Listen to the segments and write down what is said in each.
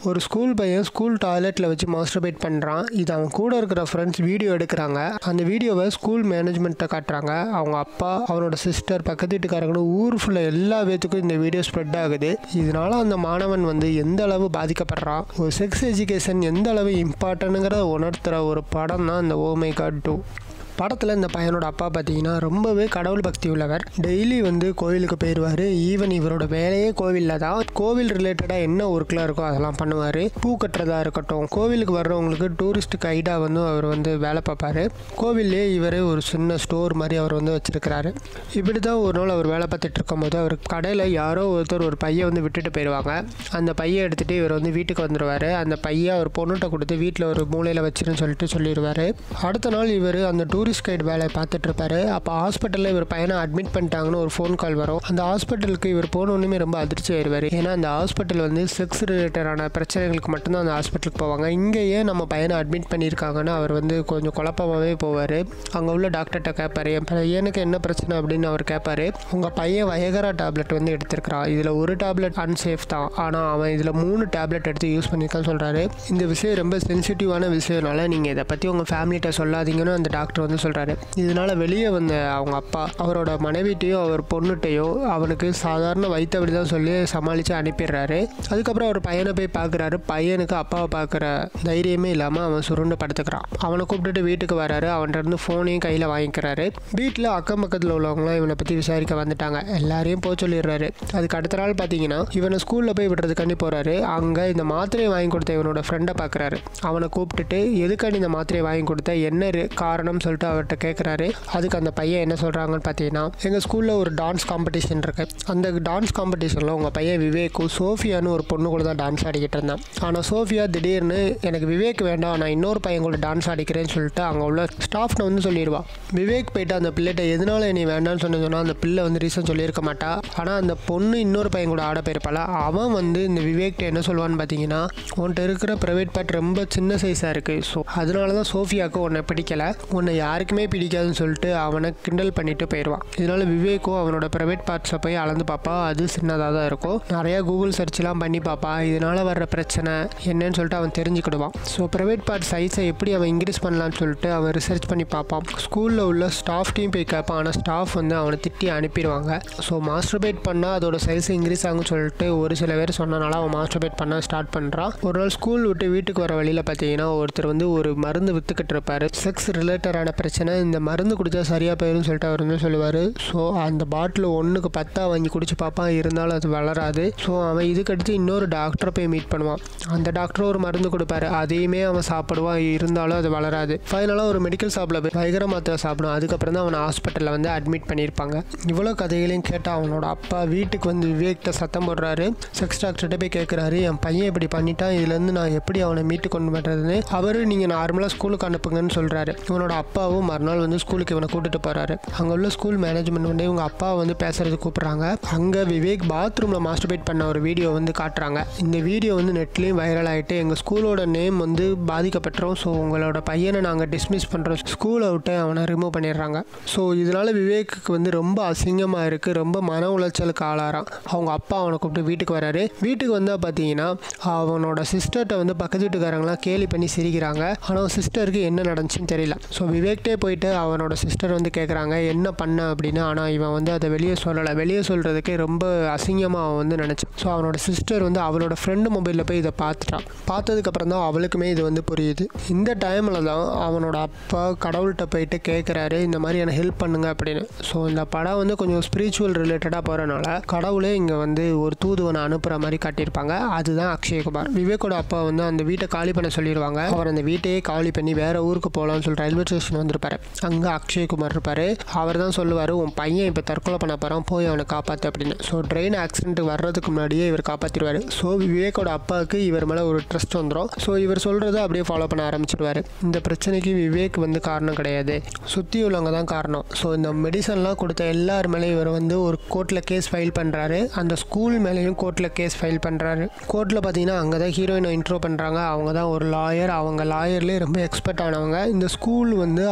ஒரு ஸ்கூல் பையன் ஸ்கூல் டாய்லெட்டில் வச்சு மாஸ்டர்பேட் பண்ணுறான். இது அவன் கூட இருக்கிற ஃப்ரெண்ட்ஸ் வீடியோ எடுக்கிறாங்க. அந்த வீடியோவை ஸ்கூல் மேனேஜ்மெண்ட்டை காட்டுறாங்க. அவங்க அப்பா, அவனோட சிஸ்டர், பக்கத்து வீட்டுக்காரங்களும் ஊர் ஃபுல்லாக எல்லா பேத்துக்கும் இந்த வீடியோ ஸ்ப்ரெட் ஆகுது. இதனால அந்த மாணவன் எந்த அளவு பாதிக்கப்படுறான், ஒரு செக்ஸ் எஜுகேஷன் எந்த அளவு இம்பார்ட்டன்ட்ங்கிறத உணர்த்துகிற ஒரு படம் தான் இந்த ஓ மை காட் 2. படத்தில் இந்த பையனோட அப்பா பார்த்தீங்கன்னா ரொம்பவே கடவுள் பக்தி உள்ளவர். டெய்லி கோவிலுக்கு போயிடுவார். ஈவன் இவரோட வேலையே கோவிலில் தான். கோவில் ரிலேட்டடாக என்ன ஒர்க்கில் இருக்கோ அதெல்லாம் பண்ணுவார். பூ கட்டுறதா இருக்கட்டும், கோவிலுக்கு வர்றவங்களுக்கு டூரிஸ்ட் கைடாக அவர் வேலை பார்ப்பார். கோவிலே இவர் ஒரு சின்ன ஸ்டோர் மாதிரி அவர் வச்சுருக்கிறாரு. இப்படி தான் ஒரு நாள் அவர் வேலை பார்த்துட்டு இருக்கும்போது அவர் கடையில் யாரோ ஒருத்தர் ஒரு பையை விட்டுட்டு போயிடுவாங்க. அந்த பையை எடுத்துகிட்டு இவர் வீட்டுக்கு வந்துடுவார். அந்த பையை அவர் பொண்ணுகிட்ட கொடுத்து வீட்டில் ஒரு மூலையில் வச்சுருன்னு சொல்லிடுவார். அடுத்த நாள் இவர் அந்த டூரிஸ்ட் கைட் வேலையை பார்த்துட்டு இருப்பாரு. அப்போ ஹாஸ்பிட்டலில் இவர் பையனை அட்மிட் பண்ணிட்டாங்கன்னு ஒரு ஃபோன் கால் வரும். அந்த ஹாஸ்பிட்டலுக்கு இவர் போனோன்னுமே ரொம்ப அதிர்ச்சி ஆயிடுவார். ஏன்னா அந்த ஹாஸ்பிட்டல் செக்ஸ் ரிலேட்டடான பிரச்சனைகளுக்கு மட்டும்தான் அந்த ஹாஸ்பிட்டலுக்கு போவாங்க. இங்கேயே நம்ம பையனை அட்மிட் பண்ணியிருக்காங்கன்னு அவர் கொஞ்சம் குழப்பமாகவே போவார். அங்கே உள்ள டாக்டர்கிட்ட கேட்பாரு, என் பையனுக்கு என்ன பிரச்சனை அப்படின்னு அவர் கேட்பாரு. உங்கள் பையன் வயகரா டேப்லெட் எடுத்திருக்கிறான். இதில் ஒரு டேப்லெட் அன்சேஃப் தான், ஆனால் அவன் இதில் 3 டேப்லெட் எடுத்து யூஸ் பண்ணியிருக்கான்னு சொல்கிறாரு. இந்த விஷயம் ரொம்ப சென்சிட்டிவான விஷயம்னால நீங்கள் இதை பற்றி உங்கள் ஃபேமிலிகிட்ட சொல்லாதீங்கன்னு அந்த டாக்டர் சொல்கிறாரு. இதனால் வெளியே அவங்க அப்பா அவரோட மனைவிட்டையும் அவர் பொண்ணுட்டையோ அவனுக்கு சாதாரண வயிற்றபடி தான் சொல்லி சமாளித்து அனுப்பிடுறாரு. அதுக்கப்புறம் அவர் பையனை போய் பார்க்குறாரு. பையனுக்கு அப்பாவை பார்க்குற தைரியமே இல்லாமல் அவன் சுருண்டு படுத்துக்கிறான். அவனை கூப்பிட்டுட்டு வீட்டுக்கு வராரு. அவன்கிட்ட ஃபோனையும் கையில் வாங்கிக்கிறாரு. வீட்டில் அக்கம் பக்கத்தில் உள்ளவங்களாம் இவனை பற்றி விசாரிக்க வந்துட்டாங்க. எல்லாரையும் போக சொல்லிடுறாரு. அதுக்கு அடுத்த நாள் பார்த்தீங்கன்னா இவனை ஸ்கூலில் போய் விடுறதுக்காண்டி போகிறாரு. அங்கே இந்த மாத்திரையை வாங்கி கொடுத்த இவனோட ஃப்ரெண்டை பார்க்குறாரு. அவனை கூப்பிட்டுட்டு எதுக்காண்டி இந்த மாத்திரையை வாங்கி கொடுத்த, என்ன காரணம் சொல்லிட்டு அவர்கிட்ட கேட்குறாரு. அதுக்கு அந்த பையன் என்ன சொல்கிறாங்கன்னு பார்த்தீங்கன்னா, எங்கள் ஸ்கூலில் ஒரு டான்ஸ் காம்படிஷன் இருக்கு. அந்த டான்ஸ் காம்படிஷனில் உங்கள் பையன் விவேக்கும் சோஃபியான்னு ஒரு பொண்ணு கூட தான் டான்ஸ் ஆடிக்கிட்டு இருந்தான். ஆனால் சோஃபியா திடீர்னு எனக்கு விவேக் வேண்டாம், நான் இன்னொரு பையன் கூட டான்ஸ் ஆடிக்கிறேன்னு சொல்லிட்டு அங்கே உள்ள ஸ்டாஃப்னை சொல்லிடுவான். விவேக் போயிட்டு அந்த பிள்ளைகிட்ட எதனால நீ வேண்டான்னு சொன்னால் அந்த பிள்ளை ரீசன் சொல்லியிருக்க மாட்டா. ஆனால் அந்த பொண்ணு இன்னொரு பையன் கூட ஆட போயிருப்பாள். அவன் இந்த விவேக்கிட்ட என்ன சொல்லுவான்னு பார்த்தீங்கன்னா, உன்கிட்ட இருக்கிற ப்ரைவேட் பார்ட் ரொம்ப சின்ன சைஸாக இருக்குது, ஸோ அதனால தான் சோஃபியாவுக்கு உன்னை பிடிக்கலை, உன்னை யாருக்குமே பிடிக்காதுன்னு சொல்லிட்டு அவனை கிண்டல் பண்ணிட்டு போயிடுவான். இதனால விவேக்கும் அவனோட ப்ரைவேட் பார்ட்ஸை போய் அளந்து பார்ப்பா. அது சின்னதாக தான் இருக்கும். நிறையா கூகுள் சர்ச்லாம் பண்ணி பார்ப்பா. இதனால வர்ற பிரச்சனை என்னன்னு சொல்லிட்டு அவன் தெரிஞ்சுக்கிடுவான். ஸோ ப்ரைவேட் பார்ட் சைஸை எப்படி அவன் இன்க்ரீஸ் பண்ணலான்னு சொல்லிட்டு அவன் ரிசர்ச் பண்ணி பார்ப்பான். ஸ்கூலில் உள்ள ஸ்டாஃப்டையும் போய் கேட்பான். ஆனால் ஸ்டாஃப் அவனை திட்டி அனுப்பிடுவாங்க. ஸோ மாஸ்டர்பேட் பண்ணால் அதோட சைஸ் இன்க்ரீஸ் ஆகும்னு சொல்லிட்டு ஒரு சில பேர் சொன்னனால அவன் மாஸ்டர்பேட் பண்ண ஸ்டார்ட் பண்ணுறான். ஒரு நாள் ஸ்கூல் விட்டு வீட்டுக்கு வர வழியில் பார்த்தீங்கன்னா ஒருத்தர் ஒரு மருந்து விற்றுக்கிட்டு இருப்பார். செக்ஸ் ரிலேட்டடான பிரச்சனை, இந்த மருந்து குடித்தா சரியாக போயிடும் சொல்லிட்டு அவர் சொல்லுவார். ஸோ அந்த பாட்டில் 1க்கு 10 வாங்கி குடிச்சு பார்ப்பான். இருந்தாலும் அது வளராது. ஸோ அவன் இதுக்கடுத்து இன்னொரு டாக்டரை போய் மீட் பண்ணுவான். அந்த டாக்டரும் ஒரு மருந்து கொடுப்பாரு. அதையுமே அவன் சாப்பிடுவான். இருந்தாலும் அது வளராது. ஃபைனலாக ஒரு மெடிக்கல் ஷாப்பில் போய் வைகர மாத்திரை சாப்பிடுவான். அதுக்கப்புறம் தான் அவனை ஹாஸ்பிட்டலில் அட்மிட் பண்ணியிருப்பாங்க. இவ்வளோ கதைகளையும் கேட்டால் அவனோட அப்பா வீட்டுக்கு விவேக்கிட்ட சத்தம் போடுறாரு. செக்ஸ் டாக்டர்கிட்ட போய் கேட்குறாரு, என் பையன் இப்படி பண்ணிட்டான், இதுலேருந்து நான் எப்படி அவனை மீட்டு கொண்டு பண்ணுறதுன்னு. அவர் நீங்கள் நார்மலாக ஸ்கூலுக்கு அனுப்புங்கன்னு சொல்கிறாரு. இவனோட அப்பாவும் மறுநாள் ஸ்கூலுக்கு இவனை கூட்டிட்டு போறாரு. அங்கே உள்ள ஸ்கூல் மேனேஜ்மெண்ட் இவங்க அப்பா பேசுறது கூப்பிடுறாங்க. அங்கே விவேக் பாத்ரூமில் மாஸ்டர்பேட் பண்ண ஒரு வீடியோ காட்டுறாங்க. இந்த வீடியோ நெட்லேயும் வைரல் ஆகிட்டு எங்கள் ஸ்கூலோட நேம் பாதிக்கப்பட்டுரும், ஸோ உங்களோட பையனை நாங்கள் டிஸ்மிஸ் பண்ணுறோம், ஸ்கூலை விட்டு அவனை ரிமூவ் பண்ணிடுறாங்க. ஸோ இதனால் விவேக்கு ரொம்ப அசிங்கமாக இருக்குது. ரொம்ப மன உளைச்சலுக்கு ஆளாரான். அவங்க அப்பா அவனை கூப்பிட்டு வீட்டுக்கு வராரு. வீட்டுக்கு வந்தால் பார்த்தீங்கன்னா அவனோட சிஸ்டர்கிட்ட பக்கத்து வீட்டுக்காரங்களாம் கேலி பண்ணி சிரிக்கிறாங்க. ஆனால் சிஸ்டருக்கு என்ன நடந்துச்சுன்னு தெரியல. ஸோ விவேக்டே போயிட்டு அவனோட சிஸ்டர் கேட்குறாங்க என்ன பண்ண அப்படின்னு. ஆனால் இவன் அதை வெளியே சொல்லலை. வெளியே சொல்கிறதுக்கே ரொம்ப அசிங்கமாக அவன் நினச்சான். ஸோ அவனோட சிஸ்டர் அவளோட ஃப்ரெண்டு மொபைலில் போய் இதை பார்த்துட்டான். பார்த்ததுக்கப்புறம் தான் அவளுக்குமே இது புரியுது. இந்த டைமில் தான் அவனோட அப்பா கடவுள்கிட்ட போயிட்டு கேட்குறாரு, இந்த மாதிரி எனக்கு ஹெல்ப் பண்ணுங்க அப்படின்னு. ஸோ இந்த படம் கொஞ்சம் ஸ்பிரிச்சுவல் ரிலேட்டடாக போகிறனால கடவுளே இங்கே ஒரு தூதுவனை அனுப்புகிற மாதிரி காட்டியிருப்பாங்க. அதுதான் அக்ஷய்குமார். விவேக்கோட அப்பா அந்த வீட்டை காலி பண்ண சொல்லிடுவாங்க. அவர் அந்த வீட்டையே காலி பண்ணி வேற ஊருக்கு போகலான்னு சொல்லி ரயில்வே ஸ்டேஷன் வந்திருப்பாரு. அங்கே அக்ஷய்குமார் இருப்பார். அவர் தான் சொல்லுவார், உன் பையன் இப்போ தற்கொலை பண்ண போகிறான், போய் அவனை காப்பாற்று அப்படின்னு. ஸோ ட்ரெயின் ஆக்சிடென்ட் வர்றதுக்கு முன்னாடியே இவர் காப்பாற்றிடுவார். ஸோ விவேக்கோட அப்பாவுக்கு இவர் மேலே ஒரு ட்ரஸ்ட் வந்துடும். ஸோ இவர் சொல்கிறத அப்படியே ஃபாலோ பண்ண ஆரம்பிச்சிடுவார். இந்த பிரச்சனைக்கு விவேக் காரணம் கிடையாது, சுற்றி உள்ளவங்க தான் காரணம். ஸோ இந்த மெடிசன்லாம் கொடுத்த எல்லார் மேலேயும் இவர் ஒரு கோர்ட்டில் கேஸ் ஃபைல் பண்ணுறாரு. அந்த ஸ்கூல் மேலேயும் கோர்ட்டில் கேஸ் ஃபைல் பண்ணுறாரு. கோர்ட்டில் பார்த்தீங்கன்னா அங்கே தான் ஹீரோயினை இன்ட்ரோ பண்ணுறாங்க. அவங்க தான் ஒரு லாயர். அவங்க லாயர்லேயே ரொம்ப எக்ஸ்பர்ட் ஆனவங்க. இந்த ஸ்கூல்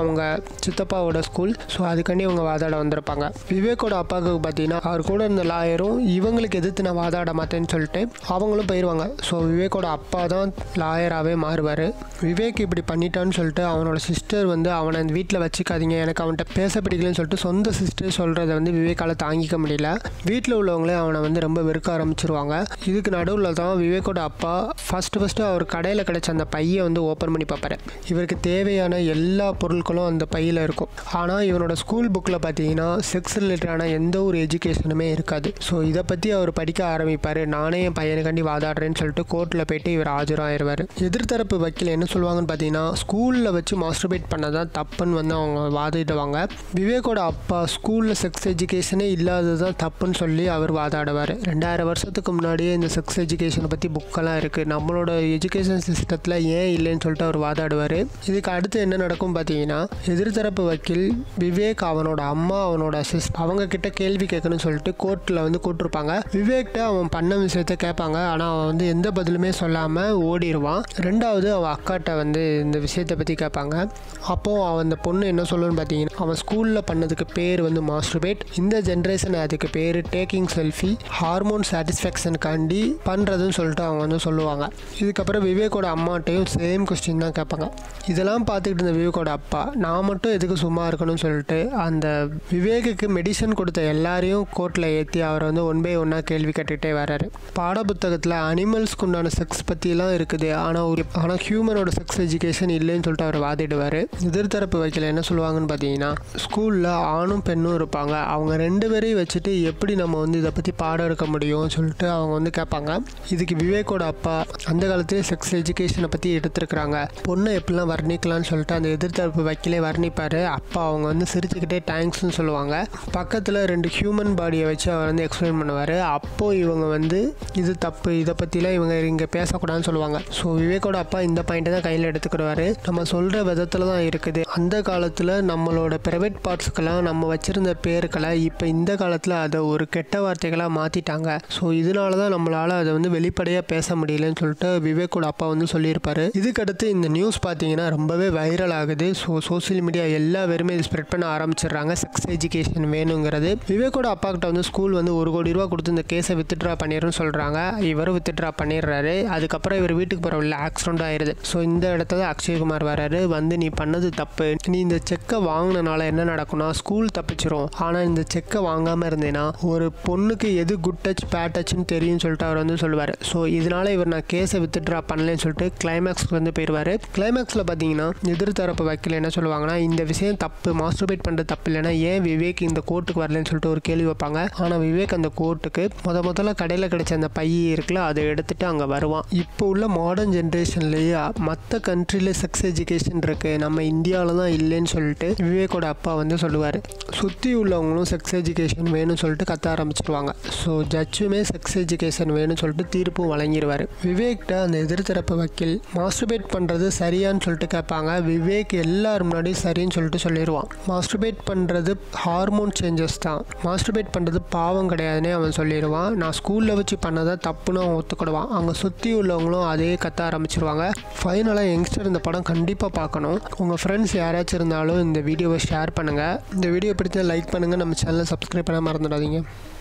அவங்க சித்தப்பாவோட ஸ்கூல். ஸோ அதுக்காண்டி இவங்க வாதாட வந்திருப்பாங்க. விவேக்கோட அப்பாவுக்கு பார்த்தீங்கன்னா அவர் கூட இருந்த லாயரும் இவங்களுக்கு எதிர்த்து நான் வாதாட மாட்டேன்னு சொல்லிட்டு அவங்களும் போயிடுவாங்க. ஸோ விவேக்கோட அப்பா தான் லாயராகவே மாறுவார். விவேக் இப்படி பண்ணிட்டான்னு சொல்லிட்டு அவனோட சிஸ்டர் வந்து அவனை அந்த வீட்டில் வச்சுக்காதீங்க, எனக்கு அவன்கிட்ட பேச பிடிக்கலன்னு சொல்லிட்டு சொந்த சிஸ்டர் சொல்கிறத வந்து விவேக்கால் தாங்கிக்க முடியல. வீட்டில் உள்ளவங்களே அவனை வந்து ரொம்ப வெறுக்க ஆரம்பிச்சிருவாங்க. இதுக்கு நடுவில் தான் விவேக்கோட அப்பா ஃபஸ்ட்டு அவர் கடையில் கிடைச்ச அந்த பையை வந்து ஓப்பன் பண்ணி பார்ப்பாரு. இவருக்கு தேவையான எல்லா பொருட்களும் அந்த பையில் இருக்கும். ஆனால் இவனோட ஸ்கூல் புக்கில் பார்த்தீங்கன்னா செக்ஸ் ரிலேட்டடான எந்த ஒரு எஜுகேஷனுமே இருக்காது. ஸோ இதை பற்றி அவர் படிக்க ஆரம்பிப்பார். நானே என் பையனுக்காண்டி வாதாடுறேன்னு சொல்லிட்டு கோர்ட்டில் போயிட்டு இவர் ஆஜராகிடுவார். எதிர்த்தரப்பு வக்கீல் என்ன சொல்லுவாங்கன்னு பார்த்தீங்கன்னா ஸ்கூலில் வச்சு மாஸ்டர்பேட் பண்ணதான் தப்புன்னு வந்து அவங்க வாதிடுவாங்க. விவேக்கோட அப்பா ஸ்கூலில் செக்ஸ் எஜுகேஷனே இல்லாதது தான் தப்புன்னு சொல்லி அவர் வாதாடுவார். 2000 வருஷத்துக்கு முன்னாடியே இந்த செக்ஸ் எஜுகேஷனை பற்றி புக்கெல்லாம் இருக்குது, நம்மளோட எஜுகேஷன் சிஸ்டத்தில் ஏன் இல்லைன்னு சொல்லிட்டு அவர் வாதாடுவார். இதுக்கு அடுத்து என்ன நடக்கும் பார்த்தீங்கன்னா எதிர்த்தரப்பு வக்கீல் விவேக் அவனோட அம்மா அவனோட அவங்க கிட்ட கேள்வி கேட்கணும்னு சொல்லிட்டு கோர்ட்டில் வந்து கூட்டிருப்பாங்க. விவேக்கிட்ட அவன் பண்ண விஷயத்த கேட்பாங்க. ஆனால் அவன் வந்து எந்த பதிலுமே சொல்லாமல் ஓடிடுவான். ரெண்டாவது அவன் அக்காட்ட வந்து இந்த விஷயத்தை பற்றி கேட்பாங்க. அப்போது அவன் அந்த பொண்ணு என்ன சொல்லணும்னு பார்த்தீங்கன்னா அவன் ஸ்கூலில் பண்ணதுக்கு பேர் வந்து மாஸ்டர்பேட், இந்த ஜென்ரேஷன் அதுக்கு பேர் டேக்கிங் செல்ஃபி, ஹார்மோன் சாட்டிஸ்ஃபேக்ஷனுக்காண்டி பண்ணுறதுன்னு சொல்லிட்டு அவங்க வந்து சொல்லுவாங்க. இதுக்கப்புறம் விவேக்கோட அம்மாட்டையும் சேம் கொஸ்டின் தான் கேட்பாங்க. இதெல்லாம் பார்த்துக்கிட்டு இருந்த விவேக்கோட அப்பா நான் மட்டும் எதுக்கு சும்மா இருக்கணும்னு சொல்லிட்டு அந்த விவேக்குக்கு மெடிசன் கொடுத்த எல்லாரையும் கோர்ட்டில் ஏற்றி அவரை வந்து ஒன் பை ஒன்னாக கேள்வி கேட்டுகிட்டே வர்றாரு. பாட புத்தகத்தில் அனிமல்ஸ்க்கு உண்டான செக்ஸ் பற்றிலாம் இருக்குது, ஆனால் ஹியூமனோட செக்ஸ் எஜுகேஷன் இல்லைன்னு சொல்லிட்டு அவர் வாதிடுவார். எதிர்த்தரப்பு வக்கீல் என்ன சொல்லுவாங்கன்னு பார்த்தீங்கன்னா ஸ்கூலில் ஆணும் பெண்ணும் இருப்பாங்க, அவங்க 2 பேரையும் வச்சுட்டு எப்படி நம்ம வந்து இதை பற்றி பாடம் எடுக்க முடியும்னு சொல்லிட்டு அவங்க வந்து கேட்பாங்க. இதுக்கு விவேக்கோட அப்பா அந்த காலத்திலே செக்ஸ் எஜுகேஷனை பற்றி எடுத்துருக்குறாங்க, பொண்ணை எப்படிலாம் வர்ணிக்கலாம்னு சொல்லிட்டு அந்த எதிர்த்தரப்பு வக்கீலே வர்ணிப்பார். அப்பா அவங்க வந்து சிரிச்சுக்கிட்டே தேங்க்ஸ்ன்னு சொல்லுவாங்க. பக்கத்தில் 2 ஹியூமன் பாடியை வச்சு அவர் வந்து எக்ஸ்பிளைன் பண்ணுவார். அப்போது இவங்க வந்து இது தப்பு, இதை பற்றிலாம் இவங்க இங்கே பேசக்கூடாதுன்னு சொல்லுவாங்க. ஸோ விவேக்கோட அப்பா இந்த பாயிண்ட்டை தான் கையில் எடுத்துக்கிடுவார். நம்ம சொல்கிற விதத்தில் தான் இருக்குது. அந்த காலத்தில் நம்மளோட ப்ரைவேட் பார்ட்ஸுக்கெல்லாம் நம்ம வச்சுருந்த பேருக்களை இப்போ இந்த காலத்தில் அதை ஒரு கெட்ட வார்த்தைகளாக மாற்றிட்டாங்க. ஸோ இதனால தான் நம்மளால் அதை வந்து வெளிப்படையாக பேச முடியலன்னு சொல்லிட்டு விவேக்கோட அப்பா வந்து சொல்லியிருப்பார். இதுக்கடுத்து இந்த நியூஸ் பார்த்தீங்கன்னா ரொம்பவே வைரல் ஆகுது. ஸோ சோசியல் மீடியா எல்லா பேருமே இது ஸ்ப்ரெட் பண்ண ஆரம்பிச்சிடுறாங்க, செக்ஸ் எஜுகேஷன் வேணுங்கிறது. விவேக்கோட அப்பா கிட்ட வந்து ஸ்கூல் வந்து 1 கோடி ரூபா கொடுத்து இந்த கேஸை வித்ட்ரா பண்ணிடுன்னு சொல்கிறாங்க. இவரும் வித்ட்ரா பண்ணிடுறாரு. அதுக்கப்புறம் இவர் வீட்டுக்கு போகிற உள்ள ஆக்சிடென்ட் ஆயிடுது. ஸோ இந்த இடத்துல அக்ஷய்குமார் வராரு. வந்து நீ பண்ணது தப்பு, நீ இந்த செக்கை வாங்கினால என்ன நடக்கும்னா ஸ்கூல் தப்பிச்சிரும், ஆனால் இந்த செக்கை வாங்காமல் இருந்தேன்னா ஒரு பொண்ணுக்கு எது குட் டச் பேட் டச்னு தெரியும்னு சொல்லிட்டு அவர் வந்து சொல்லுவார். ஸோ இதனால இவர் நான் கேஸை வித்ட்ரா பண்ணலன்னு சொல்லிட்டு கிளைமேக்ஸ்க்கு வந்து போயிடுவார். கிளைமேக்ஸில் பார்த்தீங்கன்னா எதிர்த்தரப்பு வக்கீல் என்ன சொல்லுவாங்கன்னா இந்த விஷயம் தப்பு, மாஸ்டர்பேட் பண்ணுறது தப்பு இல்லைன்னா ஏன் விவேக் இந்த கோர்ட்டுக்கு வரலன்னு சொல்லிட்டு ஒரு கேள்வி வைப்பாங்க. ஆனால் விவேக் அந்த கோர்ட்டுக்கு முதல்ல கடையில் கிடைச்ச அந்த பை இருக்குல்ல அதை எடுத்துகிட்டு அங்கே வருவான். இப்போ உள்ள மாடர்ன் ஜென்ரேஷன்லேயே மற்ற கண்ட்ரியில் செக்ஸ் எஜுகேஷன் இருக்குது, நம்ம இந்தியாவில் தான் இல்லைன்னு சொல்லிட்டு விவேக்கோட அப்பா வந்து சொல்லுவார். சுற்றி உள்ளவங்களும் செக்ஸ் எஜுகேஷன் வேணும்னு சொல்லிட்டு கத்த ஆரம்பிச்சிடுவாங்க. ஸோ ஜட்ஜுமே செக்ஸ் எஜுகேஷன் வேணும்னு சொல்லிட்டு தீர்ப்பும் வழங்கிடுவார். விவேக்கிட்ட அந்த எதிர்த்தரப்பு வக்கீல் மாஸ்டர்பேட் பண்ணுறது சரியான்னு சொல்லிட்டு கேட்பாங்க. விவேக் எல்லாரும் முன்னாடி சரின்னு சொல்லிட்டு சொல்லிடுவான். மாஸ்டர்பேட் பண்ணுறது ஹார்மோன் சேஞ்சஸ் தான், மாஸ்டர்பேட் பண்ணுறது பாவம் கிடையாதுன்னே அவன் சொல்லிடுவான். நான் ஸ்கூலில் வச்சு பண்ணதை தப்புன்னு அவன் ஒத்துக்கிடுவான். அங்கே சுற்றி உள்ளவங்களும் அதே கத்த ஆரம்பிச்சிருவாங்க. ஃபைனலாக யங்ஸ்டர் இந்த படம் கண்டிப்பாக பார்க்கணும். உங்கள் ஃப்ரெண்ட்ஸ் யாராச்சும் இருந்தாலும் இந்த வீடியோவை ஷேர் பண்ணுங்கள். இந்த வீடியோ பிடிச்சா லைக் பண்ணுங்கள். நம்ம சேனலை சப்ஸ்கிரைப் பண்ண மறந்துடாதீங்க.